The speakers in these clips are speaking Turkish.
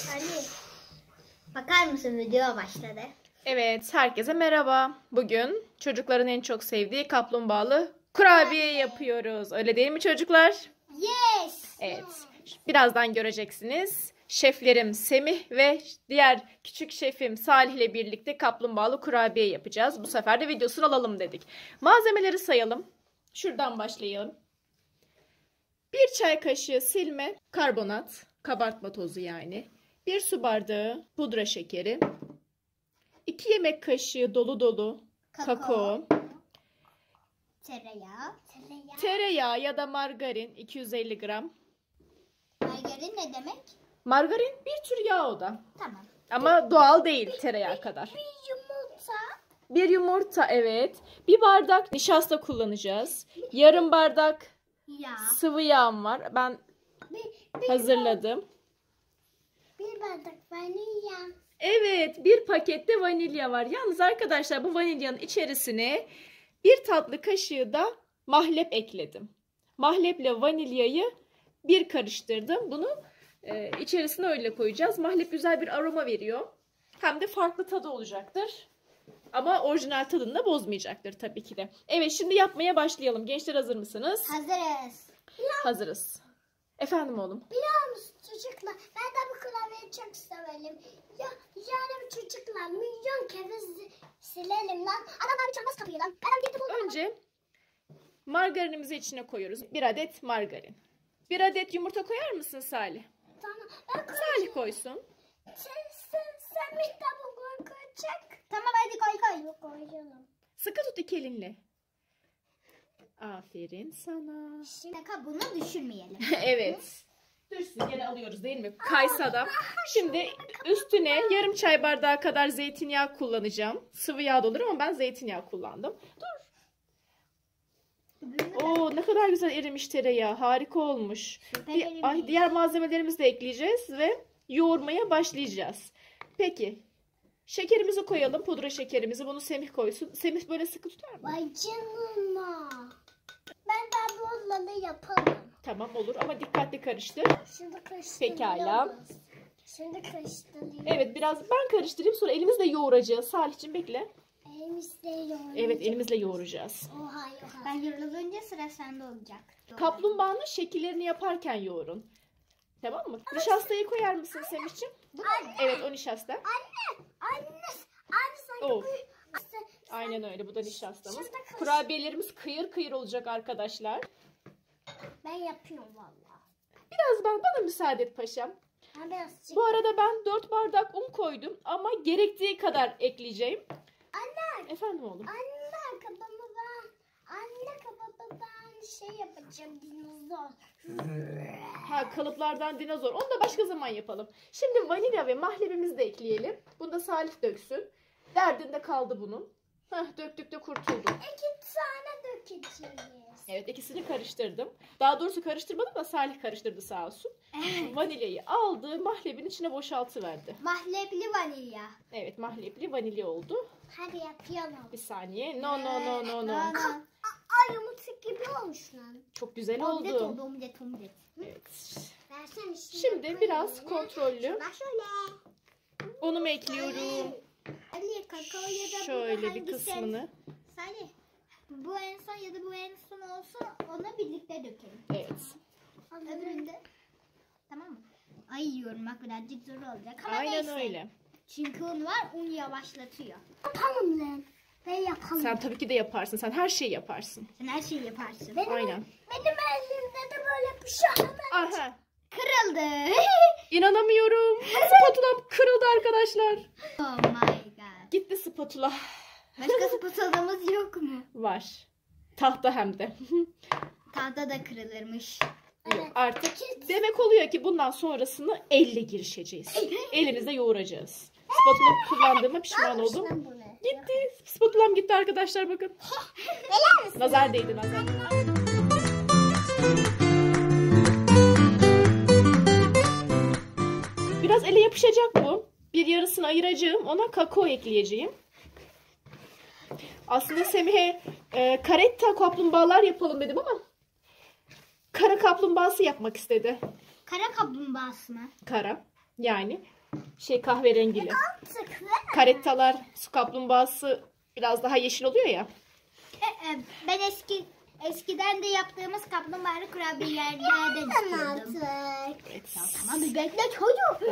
Ali, bakar mısın, video başladı. Evet, herkese merhaba. Bugün çocukların en çok sevdiği kaplumbağalı kurabiye yapıyoruz. Öyle değil mi çocuklar? Yes. Evet. Birazdan göreceksiniz. Şeflerim Semih ve diğer küçük şefim Salih ile birlikte kaplumbağalı kurabiye yapacağız. Bu sefer de videosunu alalım dedik. Malzemeleri sayalım. Şuradan başlayalım. 1 çay kaşığı silme karbonat, kabartma tozu yani. 1 su bardağı pudra şekeri. 2 yemek kaşığı dolu dolu kakao. Tereyağı ya da margarin 250 gram. Margarin ne demek? Margarin bir tür yağ o da. Tamam. Ama doğal değil tereyağı kadar. Bir yumurta. Bir yumurta, evet. 1 bardak nişasta kullanacağız. Yarım bardak sıvı yağım var. Ben hazırladım. Bir bardak vanilya. Evet, 1 pakette vanilya var. Yalnız arkadaşlar bu vanilyanın içerisine 1 tatlı kaşığı da mahlep ekledim. Mahleple vanilyayı bir karıştırdım. Bunu içerisine öyle koyacağız. Mahlep güzel bir aroma veriyor. Hem de farklı tadı olacaktır. Ama orijinal tadını da bozmayacaktır tabii ki de. Evet, şimdi yapmaya başlayalım. Gençler hazır mısınız? Hazırız. Hazırız. Efendim oğlum? Biliyor musun çocuklar? Ben de bu klavyeyi çok severim. Ya yarın çocuklar milyon kere silelim lan. Adamlar bir çalmaz kapıyı lan. Önce margarinimizi içine koyuyoruz. 1 adet margarin. 1 adet yumurta koyar mısın Salih? Tamam. Salih koysun. Sen bir tabak koyacak. Tamam hadi koyacağım. Sıkı tut 2 elinle. Aferin sana. Şimdi bunu düşürmeyelim. Evet. Düşsün, gene alıyoruz değil mi? Kaysa da. Şimdi üstüne yarım çay bardağı kadar zeytinyağı kullanacağım. Sıvı yağ da olur ama ben zeytinyağı kullandım. Dur. Oo, ne kadar güzel erimiş tereyağı. Harika olmuş. Diğer malzemelerimizi de ekleyeceğiz ve yoğurmaya başlayacağız. Peki. Şekerimizi koyalım. Pudra şekerimizi. Bunu Semih koysun. Semih böyle sıkı tutar mı? Vay canına. Ben bunları yapalım. Tamam, olur ama dikkatli karıştır. Şimdi karıştırıyoruz. Pekala. Şimdi karıştırıyoruz. Evet, biraz ben karıştırayım, sonra elimizle yoğuracağız. Salih'cim bekle. Elimizle yoğuracağız. Evet, elimizle yoğuracağız. Oha. Ben yoğrulunca sıra sende olacak. Kaplumbağanın şekillerini yaparken yoğurun. Tamam mı? Nişastayı koyar mısın Semih'ciğim? Evet, o nişasta. Anne Of. Aynen öyle, bu da nişastamız. Kurabiyelerimiz kıyır kıyır olacak arkadaşlar. Ben yapıyorum valla. Biraz bana müsaade et paşam. Bu arada ben 4 bardak un koydum ama gerektiği kadar ekleyeceğim. Anne. Efendim oğlum. Anne kabımı ben şey yapacağım, dinozor. Ha, kalıplardan dinozor. Onu da başka zaman yapalım. Şimdi vanilya ve mahlebimizi de ekleyelim. Bunu da Salih döksün. Derdinde kaldı bunun. Döktük de kurtulduk. 2 tane dökeceğiz. Evet, ikisini karıştırdım. Daha doğrusu karıştırmadım da Salih karıştırdı sağ olsun. Evet. Vanilyayı aldı, mahlebin içine boşaltıverdi. Mahlepli vanilya. Evet, mahlepli vanilya oldu. Hadi yapalım. Bir saniye. No. Ay yumurta gibi olmuş lan. Çok güzel Omlet oldu. oldu, omlet. Evet. Versene Şimdi biraz kontrollü Bak şöyle. unumu ekliyorum. Ali kakao ya da Şöyle bir kısmını. Salih. Bu en son ya da bu en son olsun, onu birlikte dökelim. Evet. Öbüründe. Tamam mı? Ay yoğurmak birazcık zor olacak ama Aynen neyse. öyle. Çünkü un var, un yavaşlatıyor. Yapalım lan. Ben yapalım. Sen tabii ki de yaparsın. Sen her şeyi yaparsın. Sen her şeyi yaparsın. Aynen. Benim elimde de böyle bir şey. Aha. Kırıldı. İnanamıyorum. Spatulam kırıldı arkadaşlar. Oh my god. Gitti spatula. Başka spatulamız yok mu? Var. Tahta hem de. Tahta da kırılırmış. Yok, artık demek oluyor ki bundan sonrasını elle girişeceğiz. Elimizle yoğuracağız. Spatula kullandığıma pişman oldum. Gitti. Spatulam gitti arkadaşlar, bakın. Nazar değdi, nazar. Biraz ele yapışacak bu. Bir yarısını ayıracağım. Ona kakao ekleyeceğim. Aslında Semih'e karetta kaplumbağalar yapalım dedim ama kara kaplumbağası yapmak istedi. Kara kaplumbağası mı? Kara. Yani Kahverengili. Artık ve Karettalar, su kaplumbağası biraz daha yeşil oluyor ya. Ben eskiden de yaptığımız kaplumbağalı kurabiyelerden istiyordum. artık. Evet. Tamam bir bekle çocuk.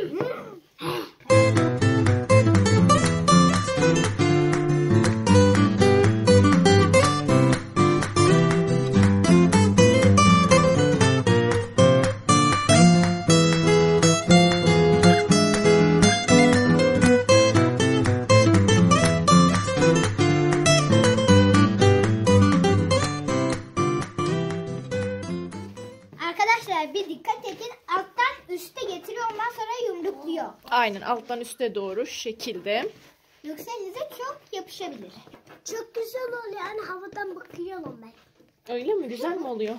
Arkadaşlar bir dikkat edin. Alttan üste getiriyor, ondan sonra yumrukluyor. Aynen alttan üste doğru şu şekilde. Yoksa elinize çok yapışabilir. Çok güzel oluyor. Yani havadan bakıyorum ben. Öyle mi? Güzel mi oluyor?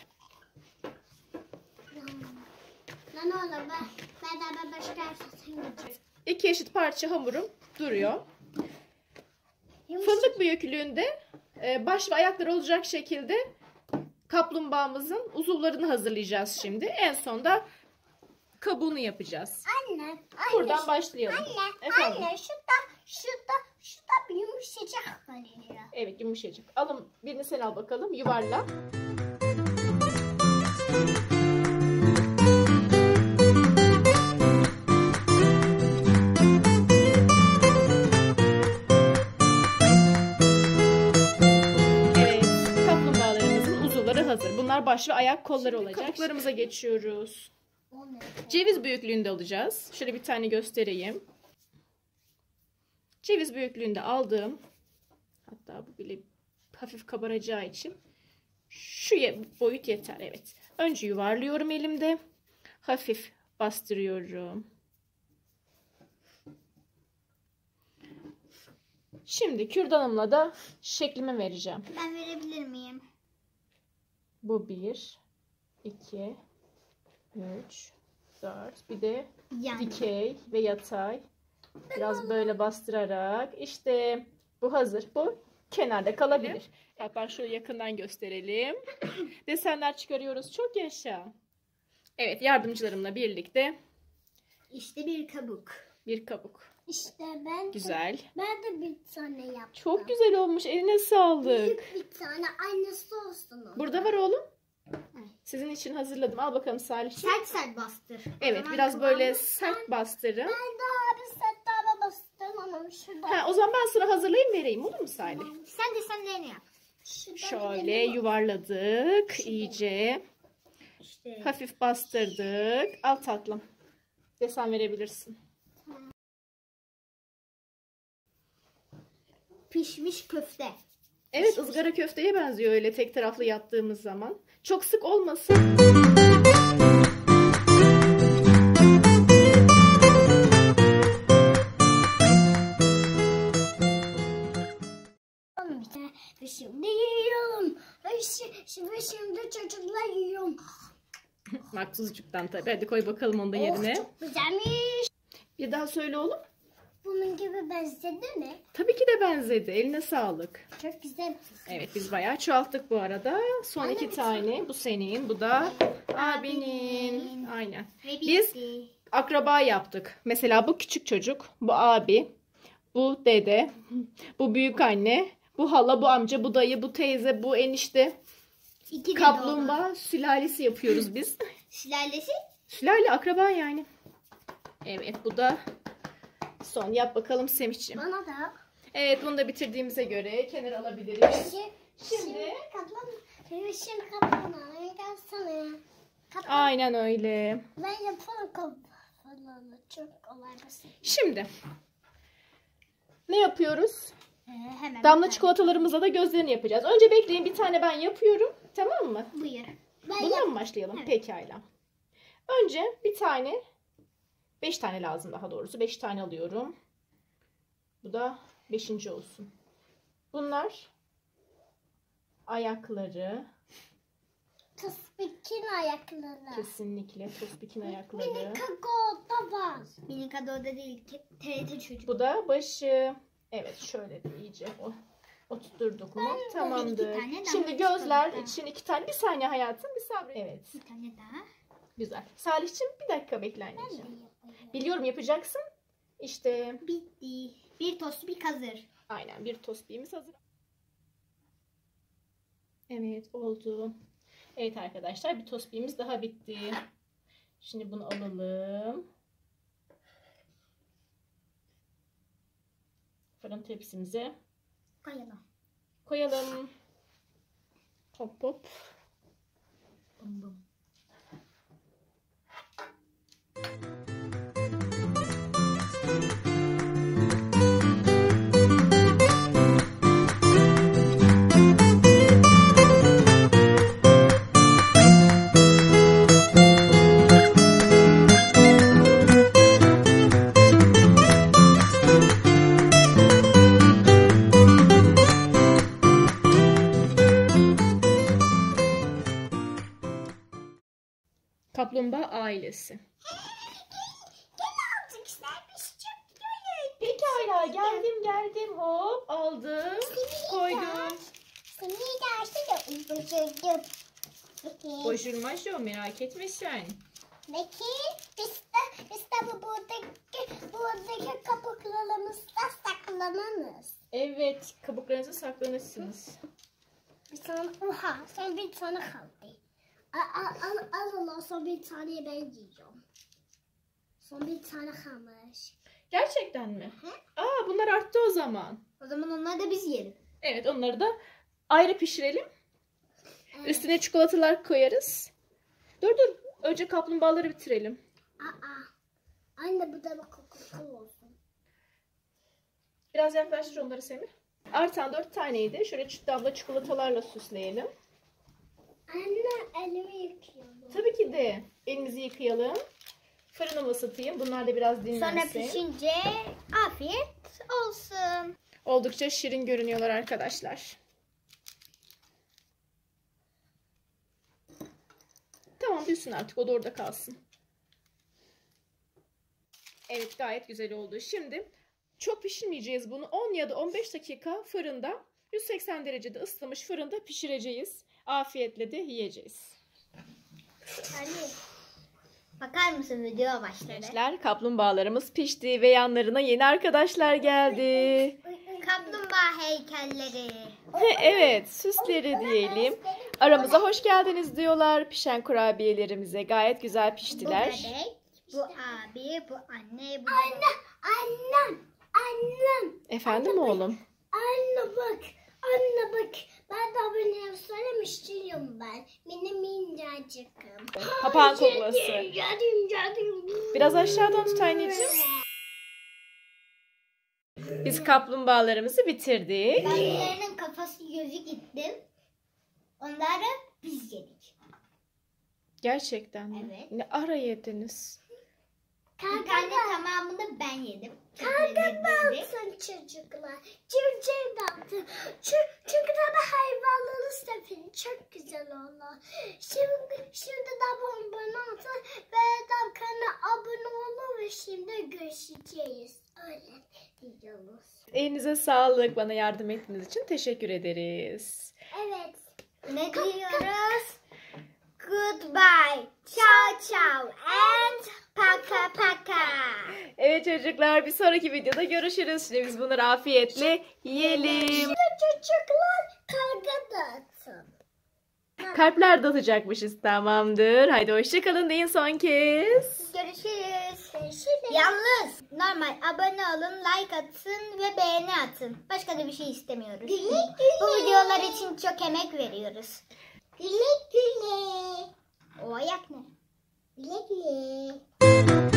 Lan oğlum ben başka sen gideceksin. 2 eşit parça hamurum duruyor. Fındık büyüklüğünde baş ve ayakları olacak şekilde kaplumbağamızın uzuvlarını hazırlayacağız şimdi. En son da kabuğunu yapacağız. Anne. Buradan başlayalım. Efendim? Anne şurada bir yumuşacık var ya. Evet yumuşacık. Alın birini sen al bakalım. Yuvarla. Evet. Kaplumbağalarımızın uzuvları hazır. Bunlar baş ve ayak kolları olacak. Kabuklarımıza geçiyoruz. O ne? Ceviz büyüklüğünde alacağız. Şöyle bir tane göstereyim. Ceviz büyüklüğünde aldım. Hatta bu bile hafif kabaracağı için şu boyut yeter. Evet. Önce yuvarlıyorum elimde. Hafif bastırıyorum. Şimdi kürdanımla da şeklimi vereceğim. Ben verebilir miyim? Bu 1, 2, 3, 4. Bir de Yani. dikey ve yatay. Biraz böyle bastırarak. İşte bu hazır. Bu kenarda kalabilir. Hatta şöyle yakından gösterelim. Desenler çıkarıyoruz. Çok yaşa. Evet yardımcılarımla birlikte İşte bir kabuk. bir kabuk. İşte ben Güzel. Ben de bir tane yaptım. Çok güzel olmuş. Eline sağlık. Büyük bir tane aynısı olsun. o. Burada var oğlum. Sizin için hazırladım. Al bakalım Salih'ciğim. Sert sert bastır. Evet O zaman biraz böyle kıvamı- sert bastırın. Ben daha bir set daha bastım ama şurada. Ha, o zaman ben sana hazırlayayım vereyim olur mu Salih? Sen de senlerini yap. Şurada Şöyle benim var. yuvarladık iyice. İşte. Hafif bastırdık. Al tatlım. Desen verebilirsin. Pişmiş köfte. Evet ızgara köfteye benziyor öyle tek taraflı yattığımız zaman. Çok sık olmasın. Ve şimdi yiyorum. Ve şimdi çocuklar yiyorum. Maksuzcuktan tabii. Hadi koy bakalım onu da yerine. Oh, çok güzelmiş. Bir daha söyle oğlum. Bunun gibi benzedi mi? Tabii ki de benzedi. Eline sağlık. Çok güzel. Evet biz bayağı çoğalttık bu arada. Son 2 tane. Bu senin. Bu da abinin. Aynen. Ve Biz bitti. akraba yaptık. Mesela bu küçük çocuk. Bu abi. Bu dede. Bu büyük anne. Bu hala, bu amca, bu dayı, bu teyze, bu enişte. İki de doğru. Kaplumbağa sülalesi yapıyoruz biz. Sülalesi. Sülale akraba yani. Evet bu da son. Yap bakalım Semih'ciğim. Bana da. Evet bunu da bitirdiğimize göre kenara alabiliriz. Şimdi kaplan. Şimdi kaplan. Gelsene. Kaplan. Aynen öyle. Ben yaparım kaplanı. Çok kolay basit. Şimdi ne yapıyoruz? Hemen. Damla çikolatalarımızla da gözlerini yapacağız. Önce bekleyin bir tane ben yapıyorum. Tamam mı? Buyur. Ben Bundan mı başlayalım? Evet. Pekala. Önce bir tane 5 tane lazım daha doğrusu. 5 tane alıyorum. Bu da 5. olsun. Bunlar ayakları. Tospik'in ayakları. Kesinlikle Tospik'in ayakları. Mini kakao da var. Minik adada değil. TRT çocuk. Bu da başı. Evet şöyle de iyice oturtturduk mu? Tamamdır. iki tane daha Şimdi gözler çikolata. için 2 tane. Bir saniye hayatım bir sabret. Evet Bir tane daha. güzel. Salih'cim bir dakika bekle anneciğim. Biliyorum yapacaksın. İşte Bitti. Bir tospik hazır. aynen bir tospimiz hazır. Evet oldu. Evet arkadaşlar bir tospimiz daha bitti. Şimdi bunu alalım. Fırın tepsimize koyalım. Hop hop. Bum bum. Kaplumbağa ailesi. Birazcık servis çok büyük. Pekala geldim hop aldım koydum. Seni dersi de üzüldüm. Boşurmaz o merak etme sen. Peki biz de buradaki kabuklarımızda saklanırız. Evet kabuklarınızı saklanırsınız. Son bir tane kaldı. Al son bir tane ben yiyeceğim. Son bir tane kalmış. Gerçekten mi? Aa bunlar arttı o zaman. O zaman onları da biz yiyelim. Evet onları da ayrı pişirelim. Evet. Üstüne çikolatalar koyarız. Dur önce kaplumbağaları bitirelim. Anne bu da kokusu olsun. Biraz yaklaştır onları Semih. Artan 4 taneydi. Şöyle damla çikolatalarla süsleyelim. Anne elimi yıkıyorum. Tabii ki de elimizi yıkayalım. Fırını ısıtayım. Bunlar da biraz Sonra dinlensin. pişince afiyet olsun. Oldukça şirin görünüyorlar arkadaşlar. Tamam düşsün artık. O da orada kalsın. Evet gayet güzel oldu. Şimdi çok pişirmeyeceğiz bunu. 10 ya da 15 dakika fırında 180 derecede ısıtılmış fırında pişireceğiz. Afiyetle de yiyeceğiz. Ali. Bakar mısın video başladı. Gençler kaplumbağalarımız pişti ve yanlarına yeni arkadaşlar geldi. Kaplumbağa heykelleri. Evet süsleri diyelim. Aramıza hoş geldiniz diyorlar. Pişen kurabiyelerimize gayet güzel Bu piştiler. bebek, bu abi, bu anne, bu Annem. Efendim oğlum? Anne bak. Ben de abone söylemiştim ben. Benim minnacıkım. Papağan koklası. Geldim. Biraz aşağıdan tut anneciğim. Biz kaplumbağalarımızı bitirdik. Bazılarının kafası gözü gitti. Onları biz yedik. Gerçekten mi? Evet. Ne ara yediniz? Bir tane tamamını ben yedim. Çok Kanka lezzetliydi. baksın çocuklar. Civciv baktı. Çünkü tabi hayvanları sepin çok güzel oldu. Şimdi de abone atın ve de kanala abone olun ve şimdi görüşeceğiz. Öyle diyoruz. Elinize sağlık. Bana yardım ettiğiniz için teşekkür ederiz. Evet. Ne diyoruz? Goodbye. Ciao ciao and paka paka. Evet çocuklar bir sonraki videoda görüşürüz. Şimdi biz bunları afiyetle yiyelim. Şimdi çocuklar karga dağıtın. Kalpler de atacakmışız tamamdır. Haydi hoşçakalın deyin son kez. Görüşürüz. Görüşürüz. Yalnız normal abone olun, like atın ve beğeni atın. Başka da bir şey istemiyoruz. Bu videolar için çok emek veriyoruz. Güle güle. O ayak ne? Güle güle.